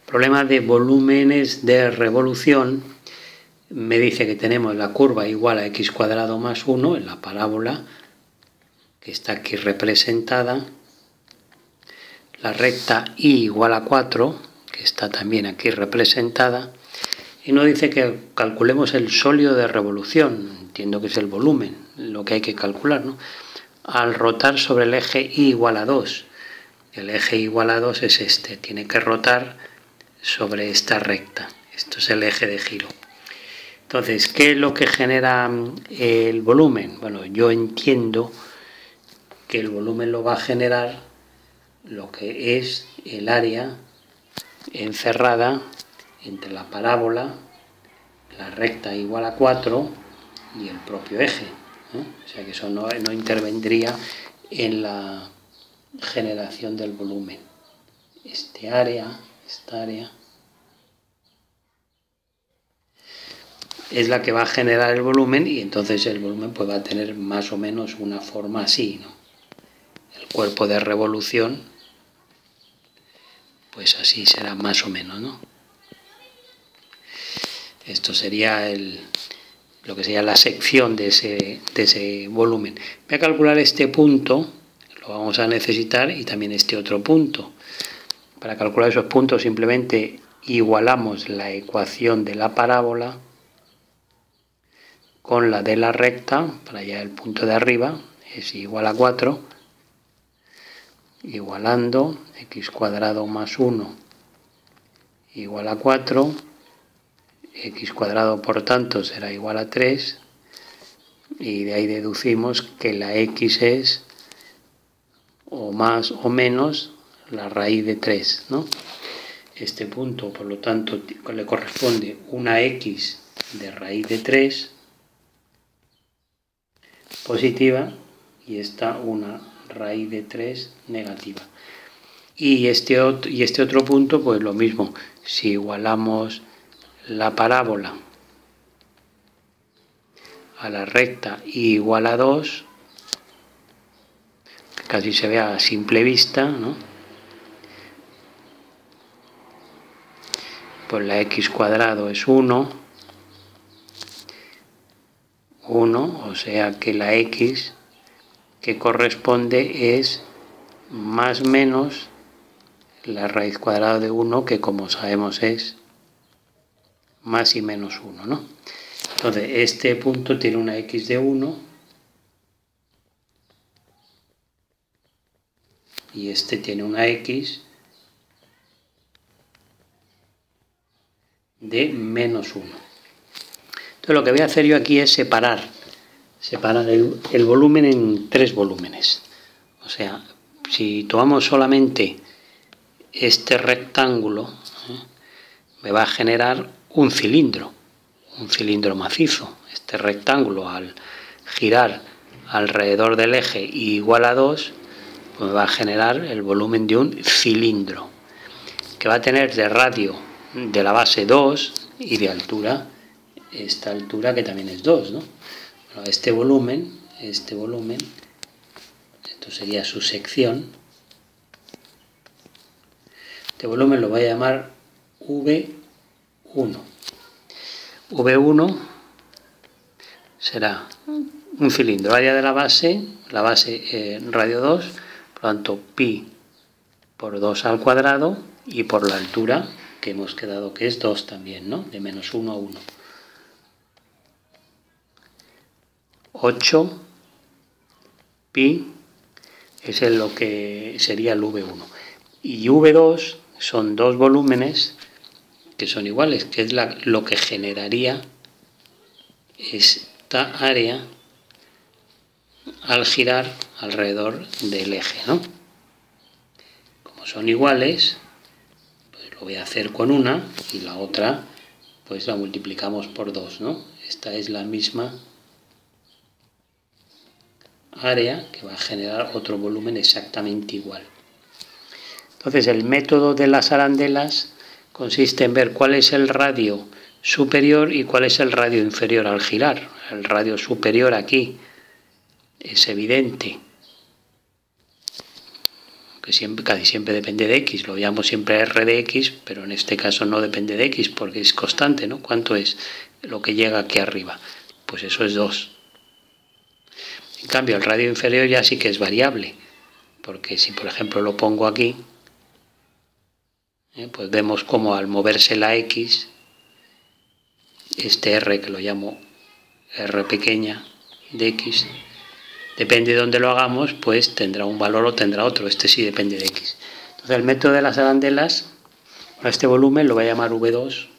Problema de volúmenes de revolución. Me dice que tenemos la curva igual a x cuadrado más 1 en la parábola que está aquí representada, la recta y igual a 4 que está también aquí representada, y nos dice que calculemos el sólido de revolución, entiendo que es el volumen, lo que hay que calcular, ¿no? Al rotar sobre el eje y igual a 2. El eje igual a 2 es este, tiene que rotar sobre esta recta. Esto es el eje de giro. Entonces, ¿qué es lo que genera el volumen? Bueno, yo entiendo que el volumen lo va a generar lo que es el área encerrada entre la parábola, la recta igual a 4 y el propio eje, ¿no? O sea que eso no intervendría en la generación del volumen. Esta área es la que va a generar el volumen, y entonces el volumen pues va a tener más o menos una forma así, ¿no? El cuerpo de revolución, pues así será más o menos, ¿no? Esto sería lo que sería la sección de ese volumen. Voy a calcular este punto, lo vamos a necesitar, y también este otro punto. Para calcular esos puntos simplemente igualamos la ecuación de la parábola con la de la recta, para allá el punto de arriba es igual a 4, igualando x cuadrado más 1 igual a 4, x cuadrado por tanto será igual a 3, y de ahí deducimos que la x es o más o menos la raíz de 3, ¿no? Este punto, por lo tanto, le corresponde una x de raíz de 3 positiva, y esta una raíz de 3 negativa. Y este otro punto, pues lo mismo, si igualamos la parábola a la recta igual a 2, casi se ve a simple vista, ¿no? Pues la x cuadrado es 1, o sea que la x que corresponde es más menos la raíz cuadrada de 1, que como sabemos es más y menos 1, ¿no? Entonces este punto tiene una x de 1 y este tiene una x de menos 1. Entonces lo que voy a hacer yo aquí es separar el volumen en 3 volúmenes. O sea, si tomamos solamente este rectángulo, me va a generar un cilindro macizo. Este rectángulo, al girar alrededor del eje igual a 2, pues me va a generar el volumen de un cilindro, que va a tener de radio de la base 2 y de altura esta altura que también es 2, ¿no? Bueno, este volumen, esto sería su sección. Este volumen lo voy a llamar V1. V1 será un cilindro, área de la base radio 2, por lo tanto pi por 2 al cuadrado, y por la altura que hemos quedado que es 2 también, ¿no? De menos 1 a 1. 8 pi es lo que sería el V1. Y V2 son dos volúmenes que son iguales, que es lo que generaría esta área al girar alrededor del eje, ¿no? Como son iguales, pues lo voy a hacer con una, y la otra pues la multiplicamos por 2, ¿no? Esta es la misma área que va a generar otro volumen exactamente igual. Entonces el método de las arandelas consiste en ver cuál es el radio superior y cuál es el radio inferior al girar. El radio superior aquí es evidente porque casi siempre depende de x, lo llamo siempre r de x, pero en este caso no depende de x porque es constante, ¿no? ¿Cuánto es lo que llega aquí arriba? Pues eso es 2. En cambio, el radio inferior ya sí que es variable, porque si por ejemplo lo pongo aquí, pues vemos como al moverse la x, este r que lo llamo r pequeña de x, depende de dónde lo hagamos, pues tendrá un valor o tendrá otro. Este sí depende de x. Entonces el método de las arandelas, a este volumen lo voy a llamar V2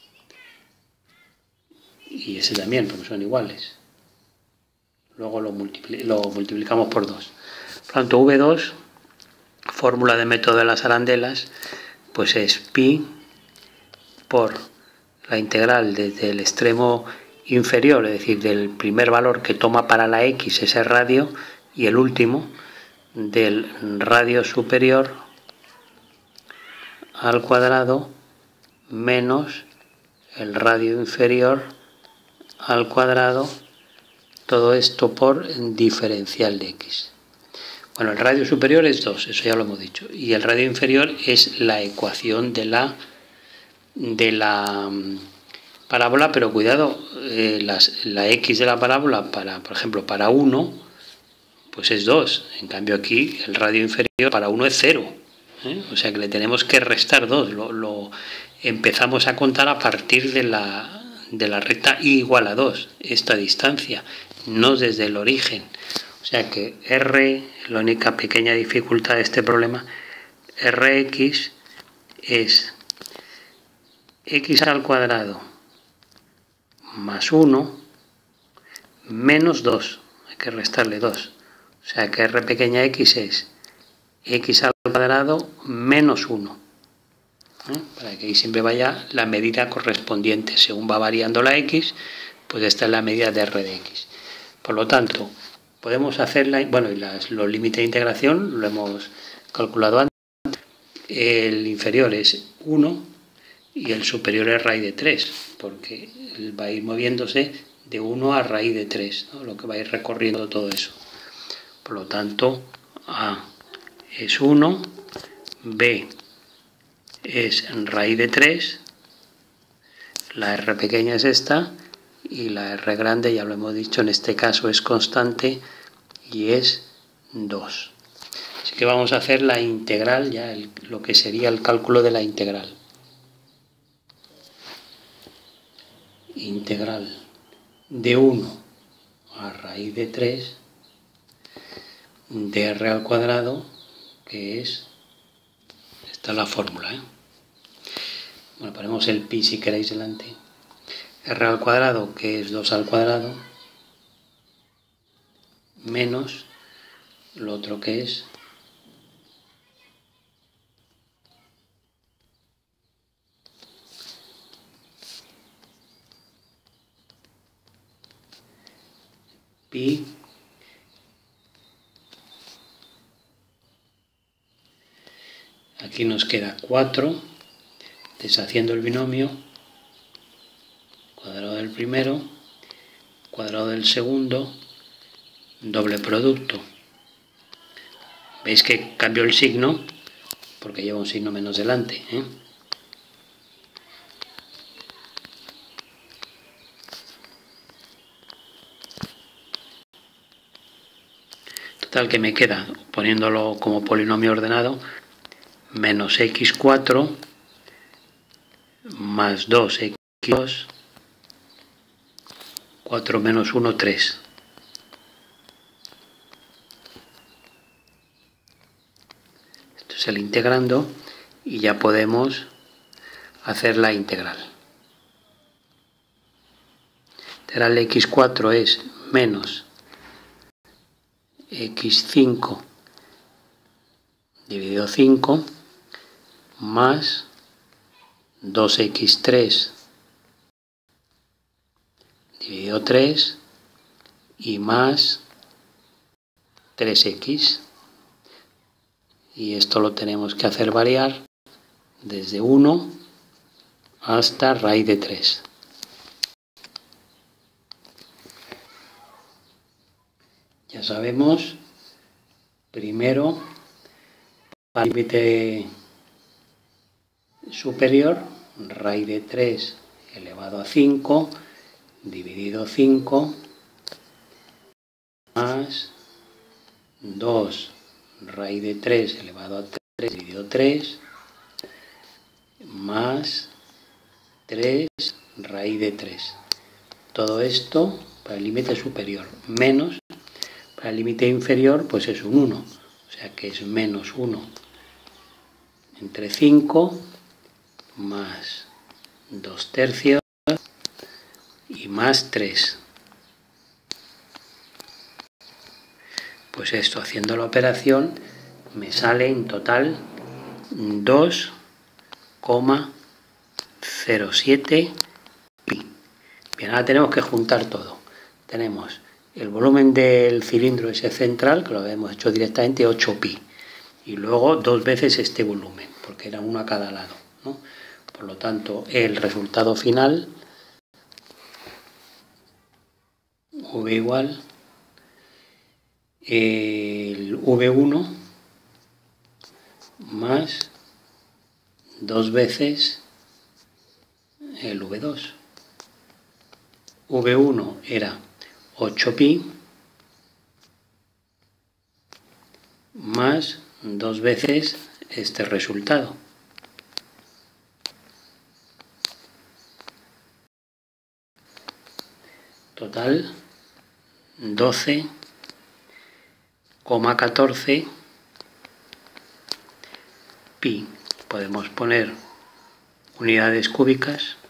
y ese también, porque son iguales. Luego lo multiplicamos por 2. Por tanto, V2, fórmula de método de las arandelas, pues es pi por la integral desde el extremo inferior, es decir, del primer valor que toma para la x ese radio, y el último del radio superior al cuadrado menos el radio inferior al cuadrado, todo esto por diferencial de x. Bueno, el radio superior es 2, eso ya lo hemos dicho, y el radio inferior es la ecuación de la parábola, pero cuidado, la x de la parábola, por ejemplo, para 1, pues es 2. En cambio aquí el radio inferior para 1 es 0. O sea que le tenemos que restar 2. Lo empezamos a contar a partir de la recta y igual a 2, esta distancia, no desde el origen. O sea que r, la única pequeña dificultad de este problema, rx es x al cuadrado más 1 menos 2, hay que restarle 2, o sea que r pequeña x es x al cuadrado menos 1, para que ahí siempre vaya la medida correspondiente, según va variando la x, pues esta es la medida de r de x. Por lo tanto, podemos hacerla, bueno, y los límites de integración lo hemos calculado antes, el inferior es 1 y el superior es raíz de 3, porque va a ir moviéndose de 1 a raíz de 3, ¿no? Lo que va a ir recorriendo todo eso. Por lo tanto, A es 1, B es raíz de 3, la R pequeña es esta, y la R grande, ya lo hemos dicho, en este caso es constante y es 2. Así que vamos a hacer la integral, ya lo que sería el cálculo de la integral. Integral de 1 a raíz de 3 de r al cuadrado, que es, esta es la fórmula, bueno, ponemos el pi si queréis delante, r al cuadrado, que es 2 al cuadrado, menos lo otro que es pi aquí nos queda 4, deshaciendo el binomio, cuadrado del primero, cuadrado del segundo, doble producto. Veis que cambio el signo porque lleva un signo menos delante, Total, que me queda, poniéndolo como polinomio ordenado, menos x4 más 2x2, 4 menos 1, 3. Esto es el integrando y ya podemos hacer la integral. Integral de x4 es menos x5 dividido 5 más 2x3 dividido 3 y más 3x. Y esto lo tenemos que hacer variar desde 1 hasta raíz de 3. Ya sabemos, primero Para el límite superior, raíz de 3 elevado a 5 dividido 5 más 2 raíz de 3 elevado a 3 dividido 3 más 3 raíz de 3. Todo esto para el límite superior, menos para el límite inferior, pues es un 1, o sea que es menos 1 entre 5 más 2 tercios y más 3. Pues esto, haciendo la operación, me sale en total 2,07 pi. Bien, ahora tenemos que juntar todo. Tenemos el volumen del cilindro ese central, que lo habíamos hecho directamente, 8 pi. Y luego 2 veces este volumen, porque era uno a cada lado, ¿no? Por lo tanto, el resultado final, V igual, el V1 más 2 veces el V2. V1 era 8 pi más 2 veces este resultado. Total 12,14 pi. Podemos poner unidades cúbicas.